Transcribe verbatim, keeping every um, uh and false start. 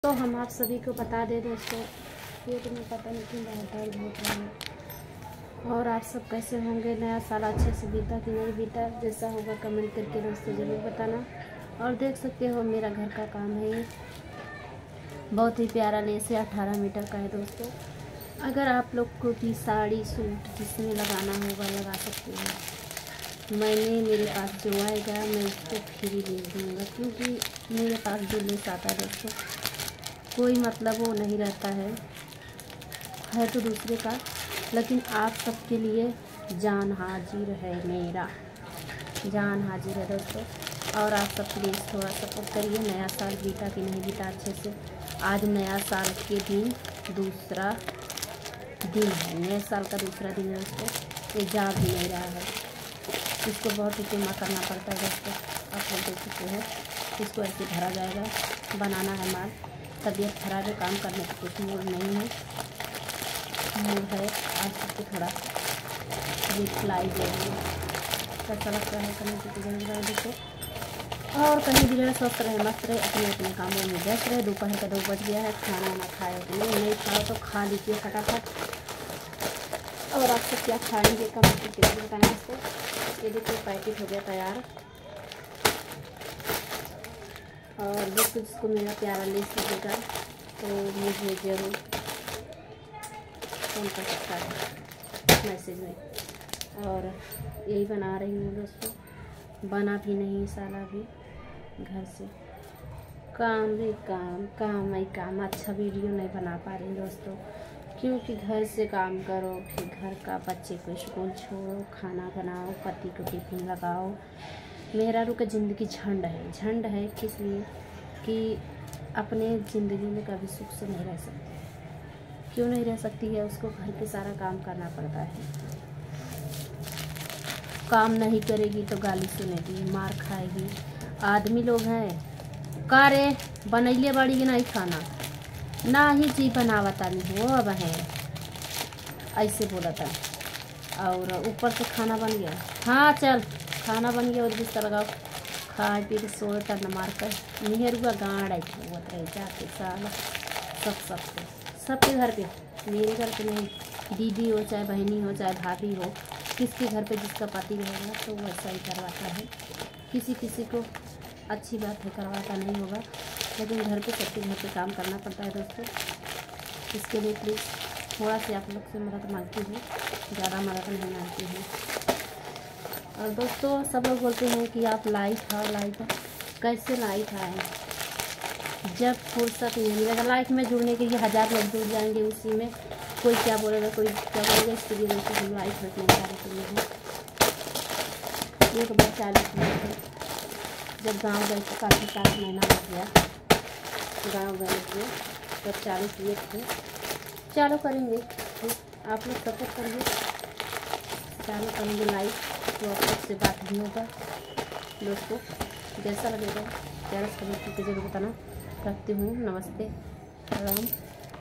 तो हम आप सभी को बता दें दोस्तों, पेट में पता नहीं क्यों बहुत दर्द होता है। और आप सब कैसे होंगे, नया साल अच्छे से बीता कि नहीं बीता, जैसा होगा कमेंट करके दोस्तों ज़रूर बताना। और देख सकते हो मेरा घर का काम है, ये बहुत ही प्यारा लेस है, अठारह मीटर का है दोस्तों। अगर आप लोग को भी साड़ी सूट जिसमें लगाना होगा लगा सकते हो। मैंने मेरे पास जो आएगा मैं उसको फ्री दे दूँगा, क्योंकि मेरे पास जो लेस आता है दोस्तों कोई मतलब वो नहीं रहता है है तो दूसरे का, लेकिन आप सबके लिए जान हाजिर है, मेरा जान हाजिर है दोस्तों। और आप सब प्लीज़ थोड़ा सपोर्ट करिए। नया साल बीता कि नहीं बीता अच्छे से। आज नया साल के दिन दूसरा दिन है, नए साल का दूसरा दिन है दोस्तों। ये जा भी नहीं रहा है, इसको बहुत ही टेमा करना पड़ता है दोस्तों। आप लोग देख सकते हैं, इसको ऐसे भरा जाएगा, बनाना है माल। तबीयत खराब है, काम करने का कुछ मूड नहीं है, मूड है आज सबको थोड़ा रिप्लाई दे रही है। कैसा लगता है कमेंट करके जरूर बताओ दोस्तों। और कहीं भी जो है स्वस्थ रहे, मस्त रहे, अपने अपने कामों में व्यस्त रहे। दोपहर का दो बज गया है, खाना वाना खाए तो नहीं नहीं खाओ तो खा लीजिए फटाफट। और आप सब क्या खाएंगे कमेंट करके जरूर बताएं दोस्तों। ये देखिए पैकेट हो गया तैयार। और दोस्तों जिसको मेरा प्यारा लेस लगेगा तो मुझे ज़रूर फ़ोन कर सकता है मैसेज में। और यही बना रही हूँ दोस्तों, बना भी नहीं साला भी घर से काम भी काम काम ही काम। अच्छा वीडियो नहीं बना पा रही दोस्तों, क्योंकि घर से काम करो, फिर घर का बच्चे को स्कूल छोड़ो, खाना बनाओ, पति को टिफिन लगाओ। मेहरारू का ज़िंदगी झंड है, झंड है किस लिए कि अपने ज़िंदगी में कभी सुख से नहीं रह सकती। क्यों नहीं रह सकती है, उसको घर के सारा काम करना पड़ता है। काम नहीं करेगी तो गाली सुनेगी, मार खाएगी। आदमी लोग हैं का रे बनैले बड़ी कि नहीं खाना, ना ही जी बनावता नहीं हो अब है, ऐसे बोला था। और ऊपर से खाना बन गया, हाँ चल खाना बन गया और बिस्तर लगाओ, खाए पी के सोए टन मार कर निहरुआ गाड़ आई रहे जाके साला सब सबके सबके घर पे, मेरे घर पे नहीं, दीदी हो चाहे बहनी हो चाहे भाभी हो, किसके घर पे जिसका पति रहेगा तो वैसा ही करवाता है। किसी किसी को अच्छी बात है करवाता नहीं होगा, लेकिन घर पे सबके घर पे काम करना पड़ता है दोस्तों। इसके लिए प्लीज़ थोड़ा सी आप लोग से मदद मांगती हूँ, ज़्यादा मदद नहीं मांगती हूँ। और दोस्तों सब लोग बोलते हैं कि आप लाइफ आओ लाइफ आओ, कैसे लाइफ आए जब फुर्सत नहीं मिलेगा। लाइफ में जुड़ने के लिए हज़ार लोग जुड़ जाएंगे, उसी में कोई क्या बोलेगा कोई क्या बोलेगा, इसके लिए दोस्तों हम लाइफ रखने सारे के लिए हैं। एक बार चालीस मिनट है, जब गांव गए तो काफ़ी सात महीना हो गया गांव गए थे, तब चालीस मिनट थे। चालू करेंगे तो आप लोग सपोर्ट करिए, चालू करेंगे लाइव तो आप लोग से बात भी होगा दोस्तों। जैसा लगेगा प्यारा कमेंट करके जरूर बताना। रखती हूँ, नमस्ते, राम।